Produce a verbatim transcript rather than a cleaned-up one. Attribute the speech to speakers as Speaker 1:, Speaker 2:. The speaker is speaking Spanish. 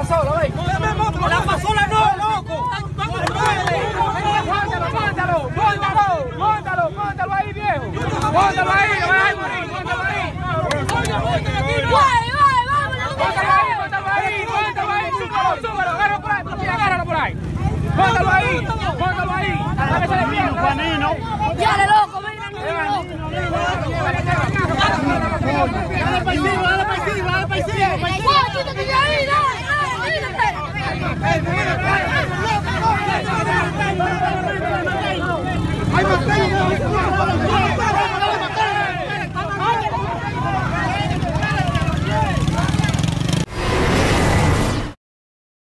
Speaker 1: pasola, ¿veis? La pasola no, loco. Póntalo, póntalo, póntalo, póntalo, póntalo ahí, viejo. Póntalo ahí, no vas a morir, póntalo ahí. Póntalo ahí, póntalo ahí, póntalo ahí, súbalo, súbalo, agárralo por ahí, agárralo por ahí. Póntalo ahí, póntalo ahí. A ver si le pierdo. Panino.
Speaker 2: Dale, loco, venga, niño.
Speaker 1: Dale para encima, dale para encima, dale para encima.
Speaker 2: ¡Guau, quítate de ahí, dale! ¡Quítate!